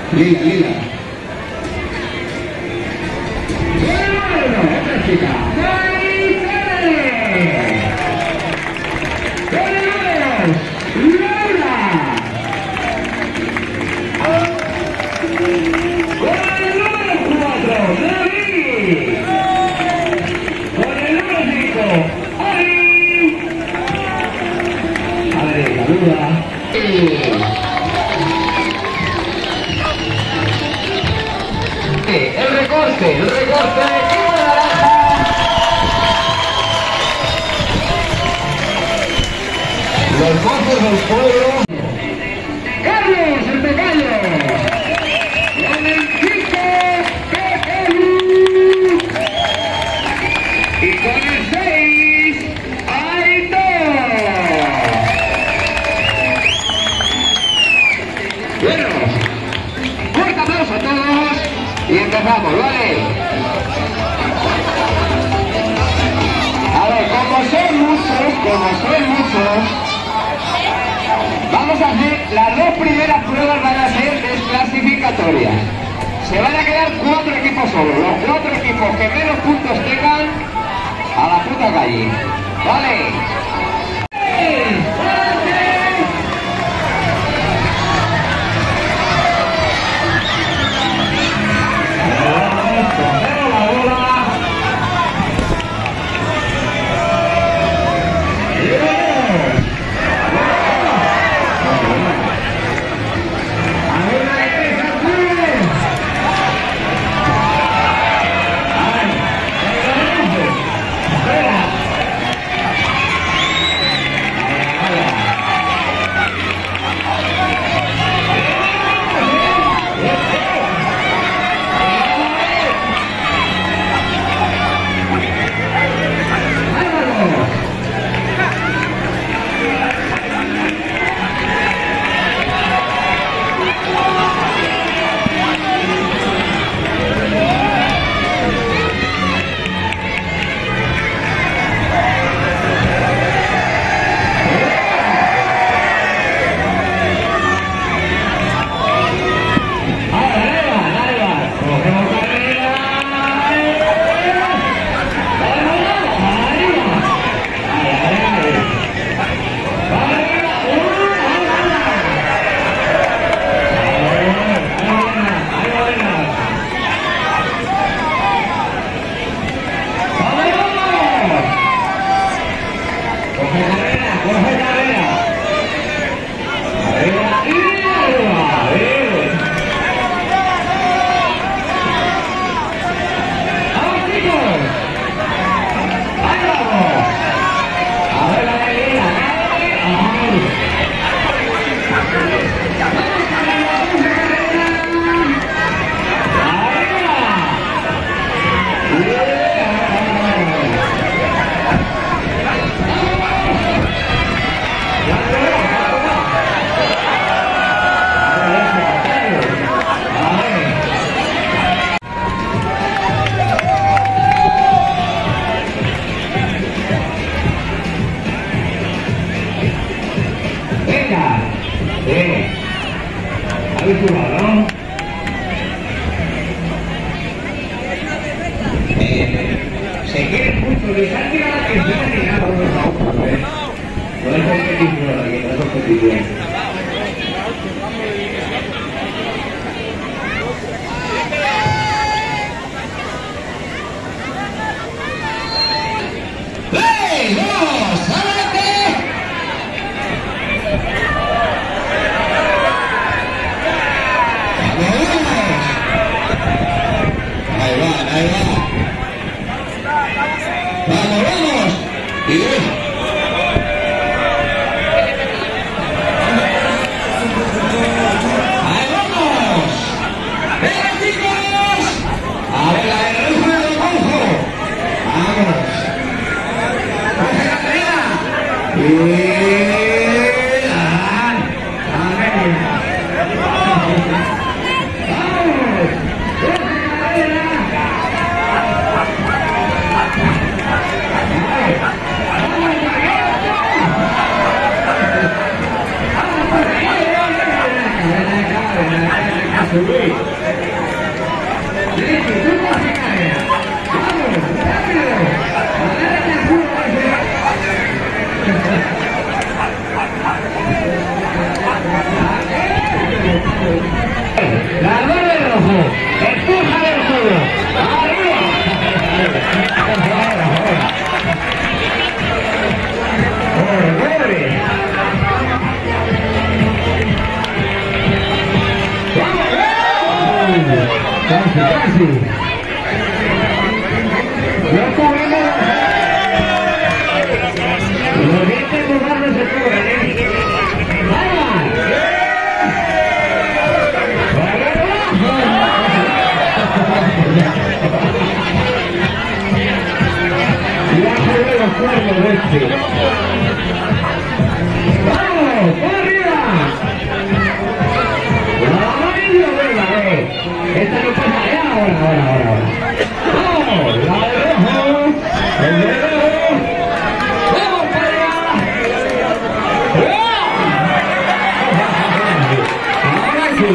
Lila, Lila. Bueno, otra chica. El recorte y una naranja. Los mozos del pueblo. Carlos, el tocayo. Con el chico Pequeño. Y con el 6, Aitor. Bueno, fuerte aplauso a todos. Y empezamos, ¿vale? A ver, como son muchos, vamos a hacer, las dos primeras pruebas van a ser desclasificatorias. Se van a quedar 4 equipos solos, los 4 equipos que menos puntos tengan, a la puta calle, ¿vale? ¿Habéis jugado, no? Se quiere mucho, les han tirado la atención y nada, no es competición aquí, no es competición. ¡Vamos! ¡Y subir. Ricky, tú no se cae. Vamos, rápido. Agárrate el culo ese. La mano del rojo. Empuja del culo. Arriba. Casi. No cubrimos. Los dientes de barro se cubren, ¡vamos! Ya jugué los cuernos de este. ¡Vamos! ¡Por arriba! Esta no pasa allá, ahora. ¡Vamos! ¡La de rojo! ¡El de rojo! ¡Vamos para allá! ¡Ahora sí!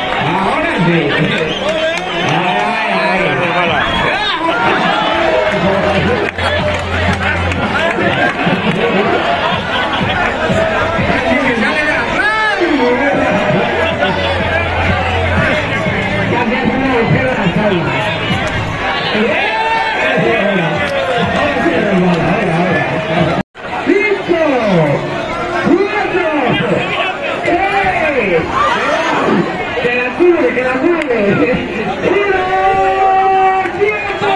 ¡Que la cubre! ¡Uno! ¡Tiempo!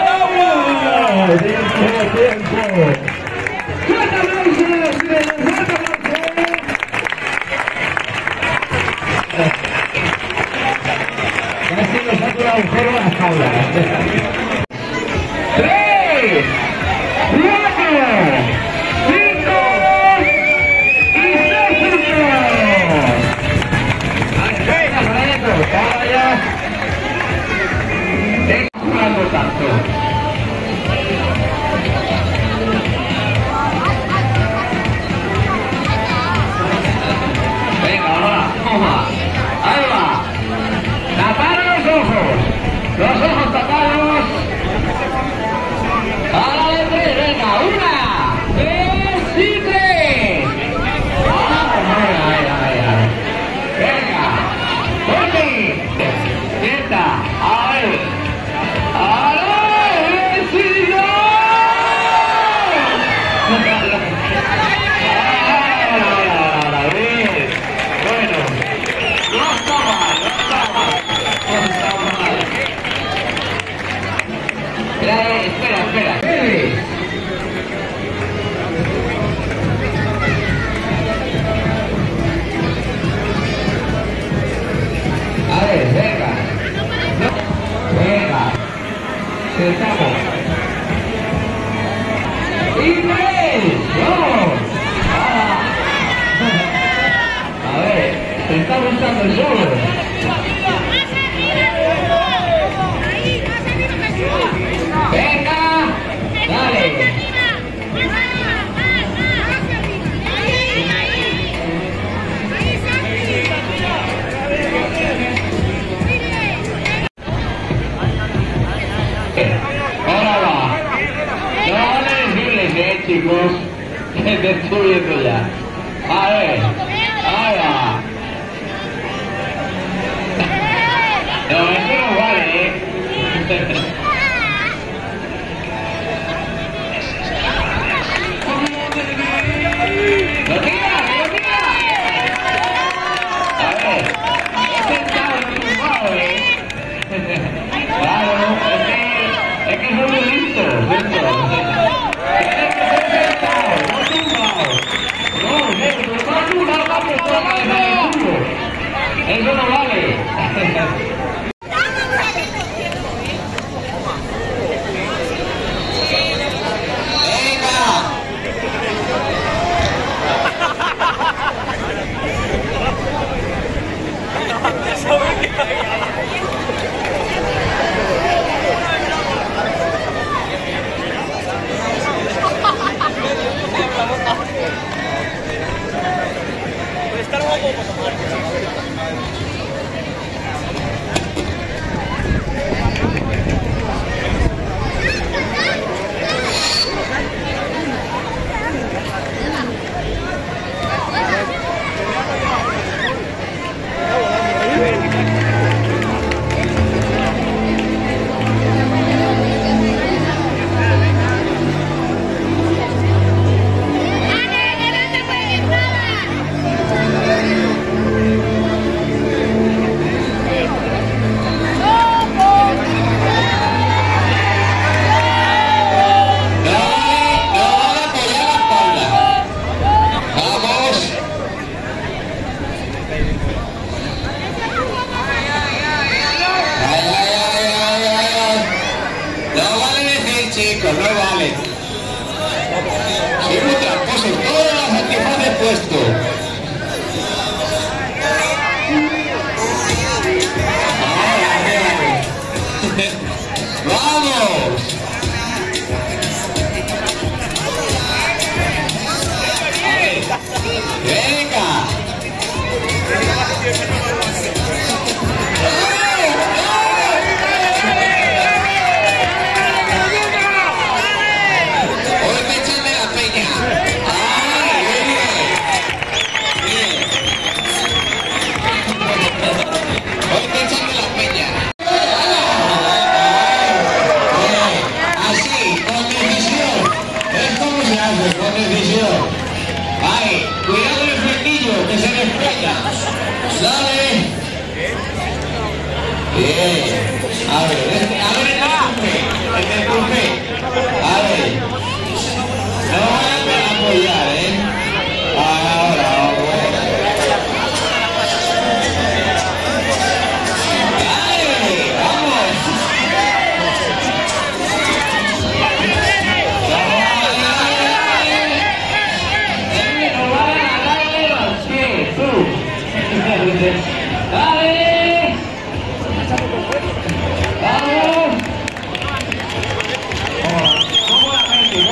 ¡Fuerte aplauso! Casi nos ha durado un cero las tablas. 3, 4, 5 y 6 puntos. ¡Vaya! Tengo jugando tanto. Venga, ahora, toma. Ahí va. Tapar los ojos. Los ojos tapados. A la de 3, venga. 1, 2 y 3. Venga. ¡Corte! ¡Sienta! ¡A ver! ¡A ver! ¡Sí, no! ¡Ahora! ¡Bien! Bueno, no está mal. Espera. A ver, venga. Sentamos. Y 3, 2. A ver, se está buscando el solo. Venga, dale. Ahora va. No les diles, chicos, que te estoy viendo ya. A ver, ahí va. No, eso no vale, ¡Lo tira! A ver, he sentado en tu madre. Claro, es que son muy listos, Tienes que ser sentado, no tumbado. No, pero no tumbado, vamos por la cabeza del culo. Eso no vale. Estar guapo para tomar. chicos, no vale. Soy muy tramposo, todas las antifaces puesto. ¡Vamos! ¡Venga! Hoy me echan de la peña. ¡Ay, bien! Hoy me echan de la peña. Así, con decisión. Es como se hace, con decisión. ¡Ay! ¡Cuidado el flequillo, que se despega! ¡Dale! Bien. A ver, el empuje. A ver. No van a apoyar, ¿eh? Ahora, vamos. ¡Dale! ¡Vamos! ¡Dale! ¡Vamos! ¡Cómodamente!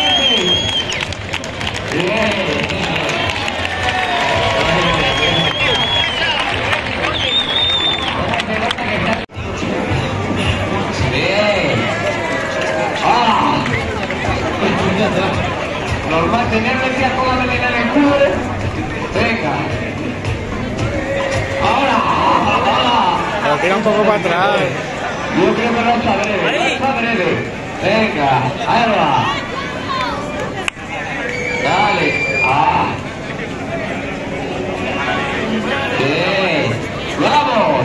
¡Bien! ¡Bien! ¡Ah! Normal tenerle que a toda la melena en el culo. Venga. Lo tira un poco para atrás. Yo creo que no está breve. Venga, ahí va. Dale. Ah. Bien. ¡Vamos!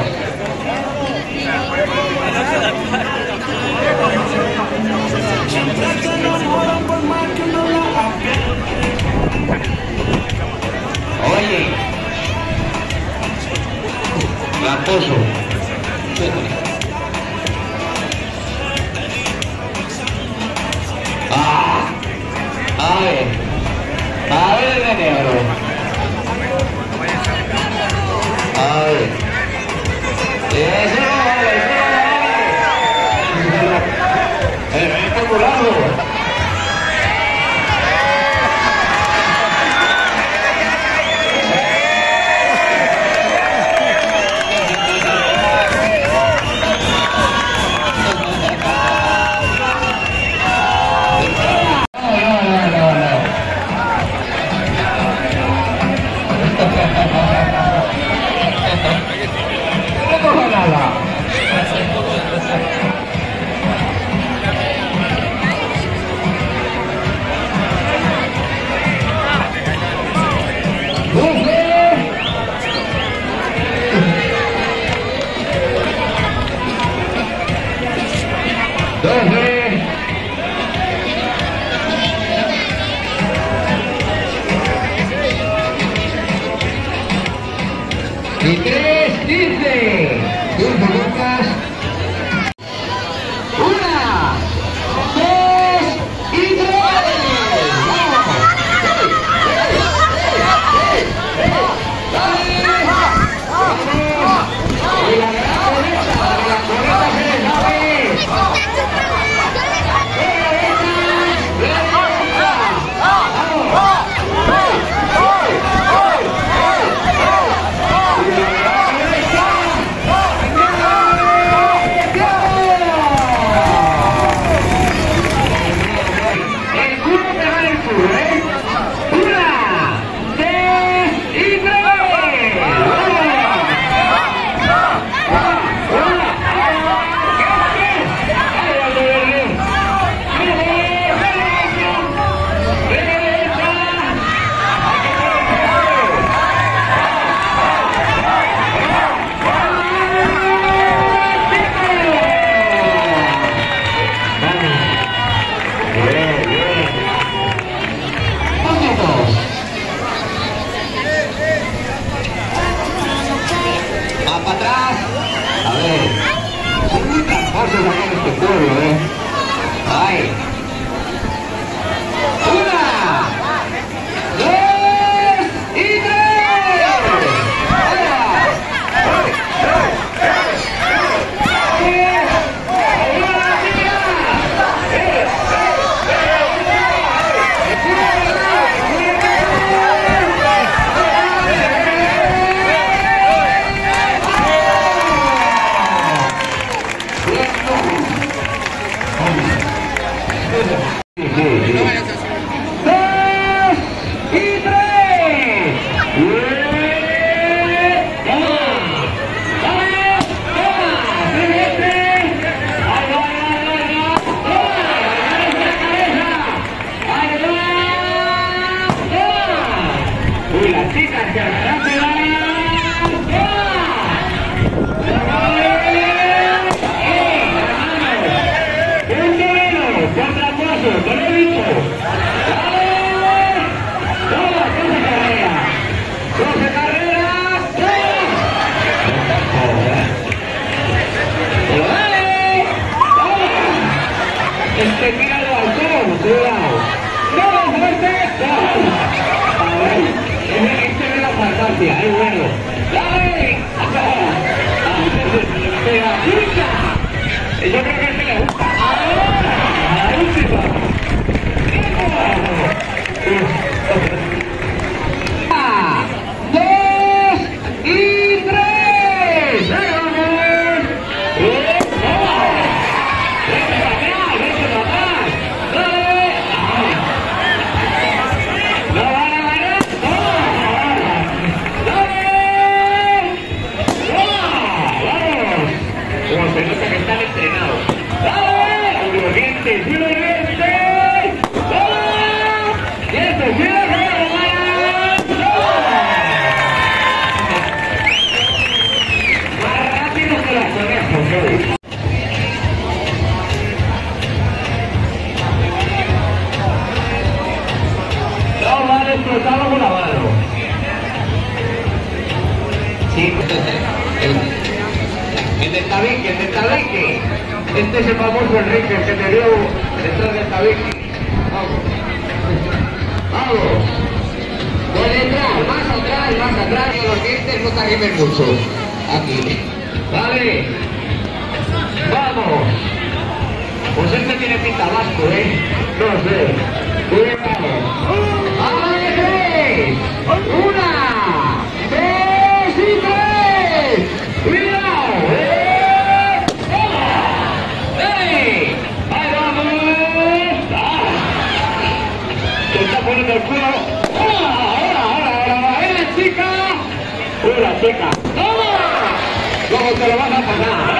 Oye. Tramposo. Ah, a ver de negro. A ver. Eso no vale, el espectacular. Y 3, 15. 15 vueltas. 1, 2 y 3. ¡Vamos! ¡Pegadita! Yo creo que se le gusta. ¡Ahora! ¡La última! ¡Dos y tres! ¡Vamos! ¡Vete para atrás! ¡Vete para atrás! ¡Dale! ¡No van a ganar! ¡Vamos! Como se nota que están entrenados. ¡Dale! ¡Urgentes! ¡Urgentes! ¡Vamos! ¡Y esto es bien! ¡Más rápido que los conejos, ¿sabes? No van a explotarlo con la mano. Sí, el de tabique, el de tabique. Este es el famoso Enrique, el que te dio detrás del tabique. Vamos. Vamos. Por detrás, más atrás, que los dientes no te arrimen mucho. Aquí. Vale. Vamos. Pues este tiene pinta vasco, ¿eh? No sé. Cuidado. ¡Ahora de tres! ¡Una! ¡Dos y tres! ¡Cuidado! ¡Ey! ¡Ahí vamos! ¡Ah! Se está poniendo el culo. ¡Ahora! ¡Eh, chica! ¡Hola, chica! ¡Toma! Luego te lo vas a pasar.